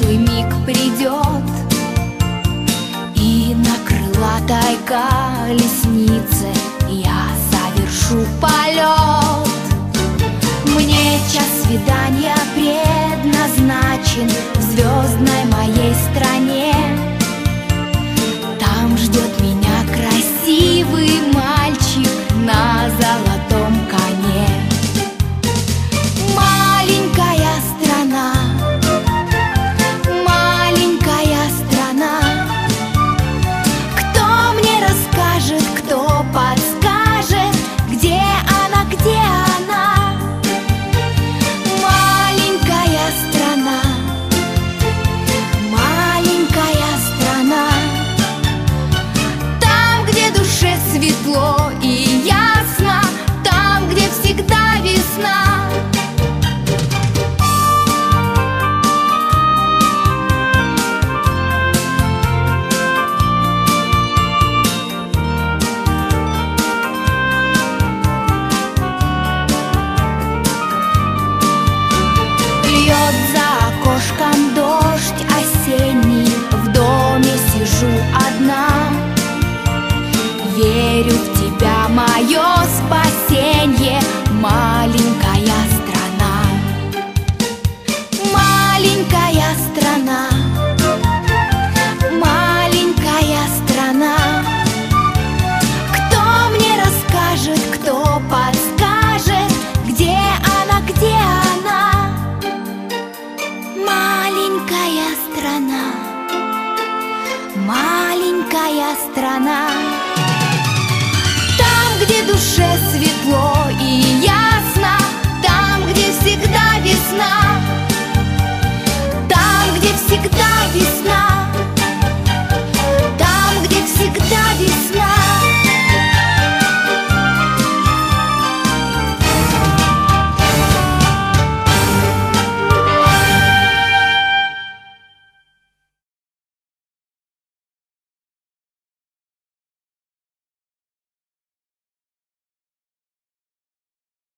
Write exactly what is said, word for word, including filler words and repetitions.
теплый миг придет, и на крылатой колеснице я совершу полет. Мне час свидания предназначен в звездной моей стране. Там ждет меня красивый мальчик на золотом коне. Маленькая страна, маленькая страна, кто мне расскажет, кто подскажет, где она, где она? Маленькая страна, маленькая страна, там, где душе светло и ясно, там, где всегда весна. Льет за окошком дождь осенний, в доме сижу одна. Верю в тебя, мое спасенье, маленькая страна. Маленькая страна, маленькая страна, кто мне расскажет, кто подскажет, где она, где она? Маленькая страна, маленькая страна, там, где душе светло